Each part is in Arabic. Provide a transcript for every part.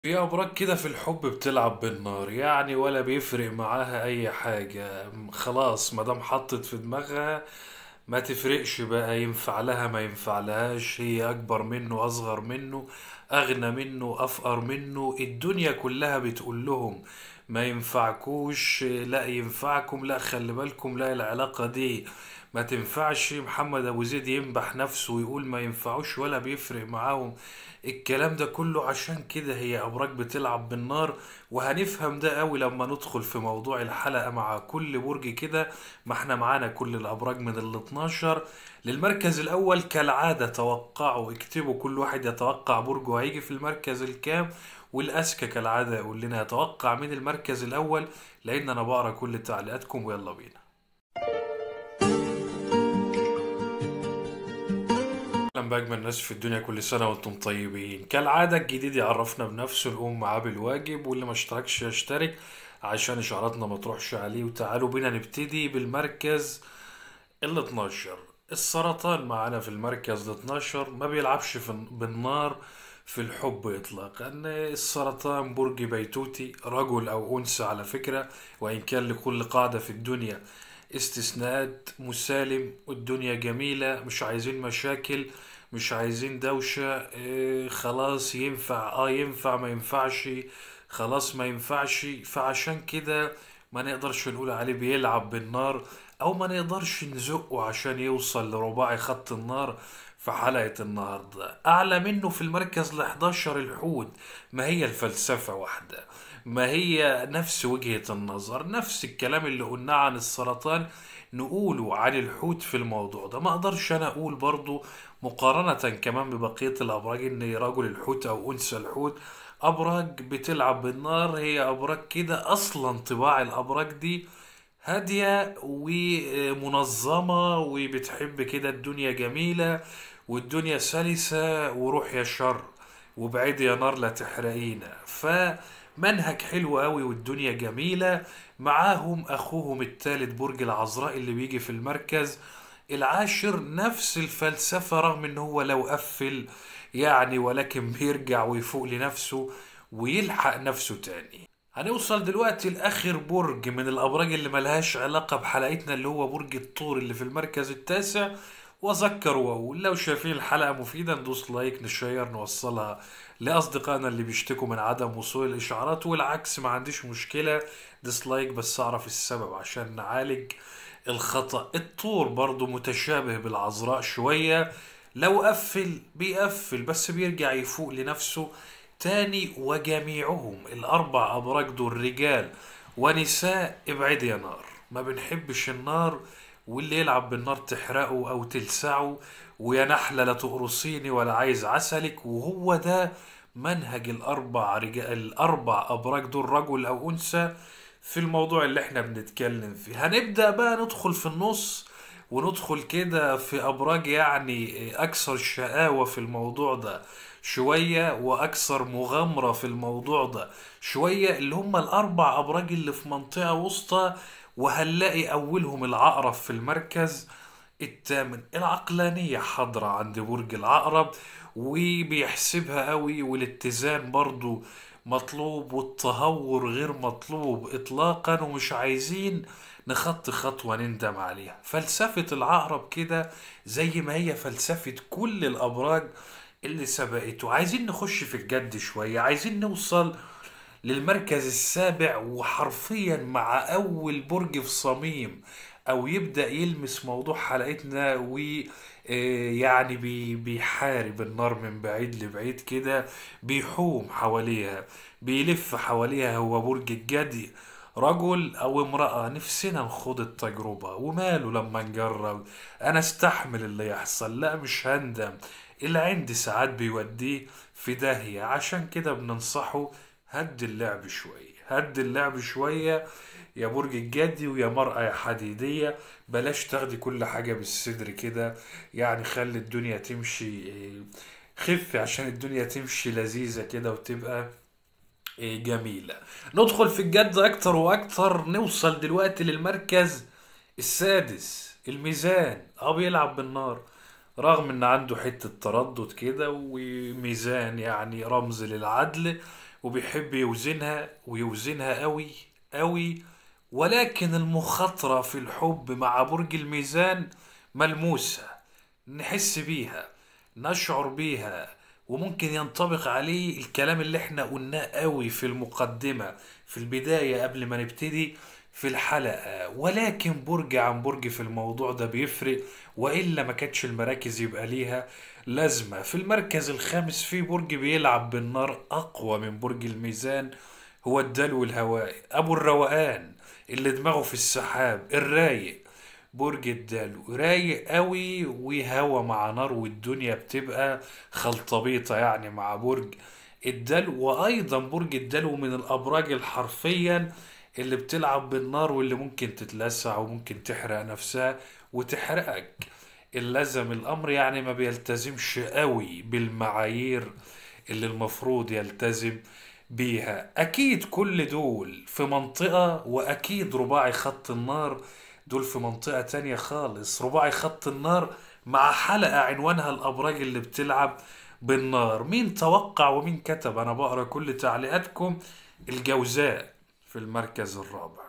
في أبراج كده في الحب بتلعب بالنار، يعني ولا بيفرق معاها أي حاجة. خلاص مادام حطت في دماغها ما تفرقش بقى، ينفع لها ما ينفع لهاش، هي أكبر منه أصغر منه، أغنى منه أفقر منه، الدنيا كلها بتقول لهم ما ينفعكوش، لا ينفعكم، لا خلي بالكم، لا العلاقة دي ما تنفعش. محمد أبو زيد ينبح نفسه ويقول ما ينفعوش ولا بيفرق معاهم الكلام ده كله. عشان كده هي أبراج بتلعب بالنار، وهنفهم ده قوي لما ندخل في موضوع الحلقة مع كل برج كده. ما احنا معانا كل الأبراج من ال 12 للمركز الأول كالعادة. توقعوا، اكتبوا كل واحد يتوقع برجه هيجي في المركز الكام، والأذكى كالعادة يقول لنا يتوقع مين المركز الأول، لأن أنا بقرا كل تعليقاتكم. ويلا بينا. اهلا باجمل الناس في الدنيا، كل سنه وانتم طيبين. كالعاده الجديد يعرفنا بنفسه، نقوم معاه بالواجب، واللي ما اشتركش يشترك عشان اشعاراتنا ما تروحش عليه. وتعالوا بينا نبتدي بالمركز ال 12. السرطان معانا في المركز ال 12، ما بيلعبش بالنار في الحب اطلاقا. السرطان برج بيتوتي، رجل او انثى على فكره، وان كان لكل قاعده في الدنيا استثناءات. مسالم والدنيا جميلة، مش عايزين مشاكل، مش عايزين دوشة. خلاص ينفع ينفع، ما ينفعش خلاص ما ينفعش. فعشان كده ما نقدرش نقول عليه بيلعب بالنار، او ما نقدرش نزقه عشان يوصل لرباعي خط النار. في حلقة النهاردة أعلى منه في المركز ال11 الحوت. ما هي الفلسفة واحدة، ما هي نفس وجهة النظر، نفس الكلام اللي قلناه عن السرطان نقوله عن الحوت في الموضوع ده. ما اقدرش انا اقول برضو مقارنة كمان ببقية الابراج ان رجل الحوت او انثى الحوت ابراج بتلعب بالنار. هي ابراج كده اصلا، طباع الابراج دي هادية ومنظمة، وبتحب كده الدنيا جميلة والدنيا سلسة، وروح يا شر وبعيد يا نار لا تحرقينا. فمنهج حلو قوي والدنيا جميلة. معاهم أخوهم التالت برج العذراء اللي بيجي في المركز العاشر، نفس الفلسفة رغم ان هو لو قفل يعني، ولكن بيرجع ويفوق لنفسه ويلحق نفسه تاني. هنوصل دلوقتي لآخر برج من الأبراج اللي ملهاش علاقة بحلقتنا، اللي هو برج الثور اللي في المركز التاسع. وأذكر وأقول لو شايفين الحلقة مفيدة ندوس لايك، نشير، نوصلها لأصدقائنا اللي بيشتكوا من عدم وصول الإشعارات، والعكس ما عنديش مشكلة. ديسلايك بس أعرف السبب عشان نعالج الخطأ. الطور برضو متشابه بالعذراء شوية، لو قفل بيقفل بس بيرجع يفوق لنفسه تاني. وجميعهم الأربع أبراج دول رجال ونساء ابعد يا نار، ما بنحبش النار، واللي يلعب بالنار تحرقه أو تلسعه. ويا نحلة لا تقرصيني ولا عايز عسلك. وهو ده منهج الأربع رجال، الأربع أبراج دول رجل أو أنثى في الموضوع اللي احنا بنتكلم فيه. هنبدأ بقى ندخل في النص، وندخل كده في أبراج يعني أكثر شقاوة في الموضوع ده شوية، وأكثر مغامرة في الموضوع ده شوية، اللي هم الأربع أبراج اللي في منطقة وسطى. وهنلاقي أولهم العقرب في المركز الثامن. العقلانية حاضرة عند برج العقرب وبيحسبها قوي، والاتزان برضو مطلوب، والتهور غير مطلوب إطلاقا، ومش عايزين نخطي خطوة نندم عليها. فلسفة العقرب كده زي ما هي فلسفة كل الأبراج اللي سبقته. عايزين نخش في الجد شوية، عايزين نوصل للمركز السابع، وحرفيا مع أول برج في صميم أو يبدأ يلمس موضوع حلقتنا و يعني بيحارب النار من بعيد لبعيد كده، بيحوم حواليها، بيلف حواليها. هو برج الجدي، رجل أو امرأة نفسنا نخوض التجربة، وماله لما نجرب. أنا استحمل اللي يحصل، لا مش هندم. اللي عندي ساعات بيوديه في داهية. عشان كده بننصحه هد اللعب شوية، هد اللعب شوية يا برج الجدي ويا مرأة يا حديدية. بلاش تاخدي كل حاجة بالصدر كده، يعني خلي الدنيا تمشي خف عشان الدنيا تمشي لذيذة كده وتبقى جميلة. ندخل في الجد أكتر وأكتر. نوصل دلوقتي للمركز السادس، الميزان. بيلعب بالنار رغم ان عنده حتة تردد كده، وميزان يعني رمز للعدل، وبيحب يوزنها ويوزنها قوي قوي. ولكن المخاطرة في الحب مع برج الميزان ملموسة، نحس بيها، نشعر بيها، وممكن ينطبق عليه الكلام اللي احنا قلناه قوي في المقدمة في البداية قبل ما نبتدي في الحلقة. ولكن برج عن برج في الموضوع ده بيفرق، وإلا ما كانتش المراكز يبقى ليها لازمة. في المركز الخامس في برج بيلعب بالنار أقوى من برج الميزان، هو الدلو الهوائي أبو الروقان اللي دماغه في السحاب الرايق. برج الدلو رايق قوي وهوا مع نار، والدنيا بتبقى خلطبيطة يعني مع برج الدلو. وأيضا برج الدلو من الأبراج الحرفيا اللي بتلعب بالنار، واللي ممكن تتلسع وممكن تحرق نفسها وتحرقك. اللزم الأمر يعني ما بيلتزمش قوي بالمعايير اللي المفروض يلتزم بيها. أكيد كل دول في منطقة، وأكيد رباعي خط النار دول في منطقة تانية خالص. رباعي خط النار مع حلقة عنوانها الأبراج اللي بتلعب بالنار. مين توقع ومين كتب؟ أنا بقرأ كل تعليقاتكم. الجوزاء في المركز الرابع.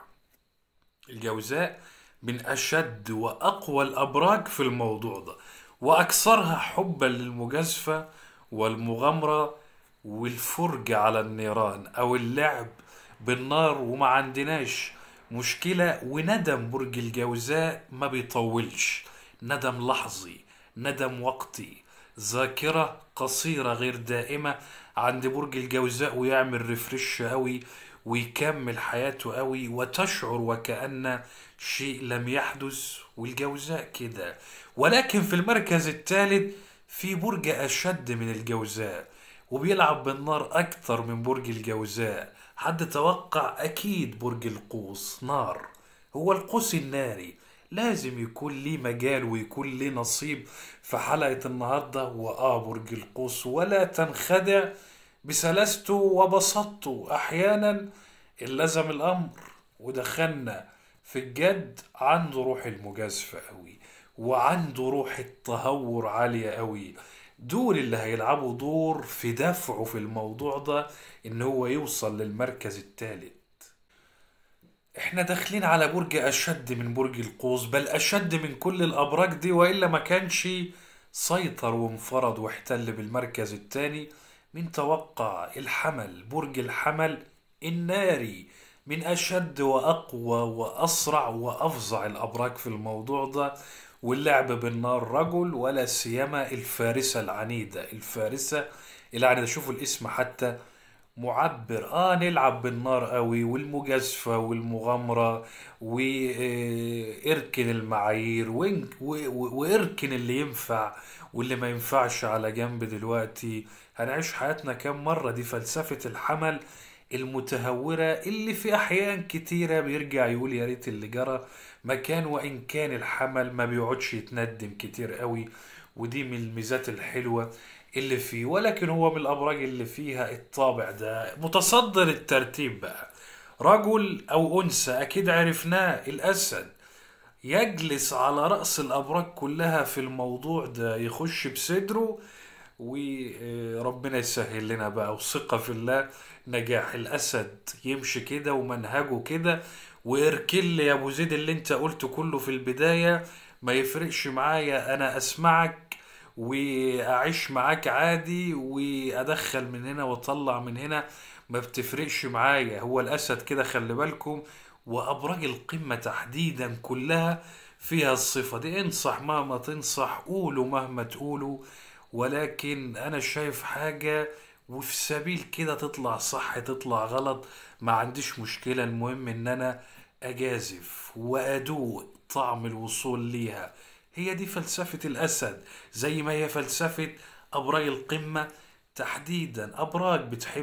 الجوزاء من أشد وأقوى الأبراج في الموضوع ده، وأكثرها حبا للمجازفة والمغامرة والفرجة على النيران أو اللعب بالنار. وما عندناش مشكلة. وندم برج الجوزاء ما بيطولش، ندم لحظي، ندم وقتي، ذاكرة قصيرة غير دائمة عند برج الجوزاء، ويعمل ريفرش قوي ويكمل حياته قوي، وتشعر وكأن شيء لم يحدث. والجوزاء كده. ولكن في المركز الثالث في برج أشد من الجوزاء، وبيلعب بالنار أكتر من برج الجوزاء. حد توقع؟ أكيد برج القوس. نار، هو القوس الناري لازم يكون ليه مجال ويكون ليه نصيب في حلقة النهاردة. برج القوس، ولا تنخدع بسلاسته وبساطته. أحيانا اللزم الأمر ودخلنا في الجد، عنده روح المجازفة قوي، وعنده روح التهور عالية قوي. دول اللي هيلعبوا دور في دفعه في الموضوع ده ان هو يوصل للمركز الثالث. احنا داخلين على برج اشد من برج القوس، بل اشد من كل الابراج دي، والا ما كانش سيطر وانفرد واحتل بالمركز الثاني. من توقع؟ الحمل، برج الحمل الناري، من اشد واقوى واسرع وافظع الابراج في الموضوع ده. واللعب بالنار رجل، ولا سيما الفارسة العنيدة. الفارسة العنيدة، شوفوا الاسم حتى معبر. نلعب بالنار قوي، والمجازفة والمغامرة، واركن المعايير واركن اللي ينفع واللي ما ينفعش على جنب. دلوقتي هنعيش حياتنا كام مرة؟ دي فلسفة الحمل المتهورة، اللي في أحيان كتيرة بيرجع يقول يا ريت اللي جرى مكان. وإن كان الحمل ما بيقعدش يتندم كتير قوي، ودي من الميزات الحلوة اللي فيه. ولكن هو من الأبراج اللي فيها الطابع ده. متصدر الترتيب بقى رجل أو أنثى، أكيد عرفناه، الأسد. يجلس على رأس الأبراج كلها في الموضوع ده، يخش بصدره، وربنا يسهل لنا بقى، وثقة في الله نجاح. الأسد يمشي كده ومنهجه كده. واركن لي يا أبو زيد اللي انت قلته كله في البداية، ما يفرقش معايا، أنا أسمعك وأعيش معاك عادي، وأدخل من هنا وأطلع من هنا، ما بتفرقش معايا. هو الأسد كده، خلي بالكم. وأبراج القمة تحديدا كلها فيها الصفة دي. انصح مهما تنصح، قولوا مهما تقولوا، ولكن أنا شايف حاجة وفي سبيل كده تطلع صح تطلع غلط، ما عنديش مشكلة. المهم إن أنا أجازف وأدوق طعم الوصول ليها. هي دي فلسفة الأسد، زي ما هي فلسفة أبراج القمة تحديدا. أبراج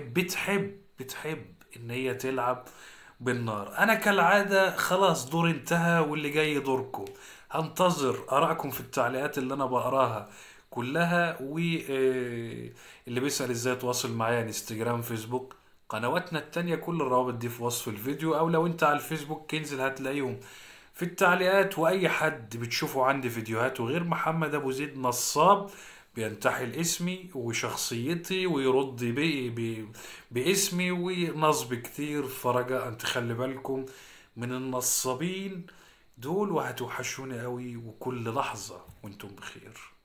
بتحب إن هي تلعب بالنار. أنا كالعادة خلاص دور انتهى، واللي جاي دوركم. هنتظر آرائكم في التعليقات اللي أنا بقراها كلها. واللي بيسأل ازاي تواصل معايا، انستجرام، فيسبوك، قنواتنا التانية، كل الروابط دي في وصف الفيديو. او لو انت على الفيسبوك انزل هتلاقيهم في التعليقات. واي حد بتشوفه عندي فيديوهاته غير محمد ابو زيد نصاب، بينتحل اسمي وشخصيتي ويرد باسمي ونصب كتير. فرجاء تخلي بالكم من النصابين دول، وهتوحشوني قوي، وكل لحظة وانتم بخير.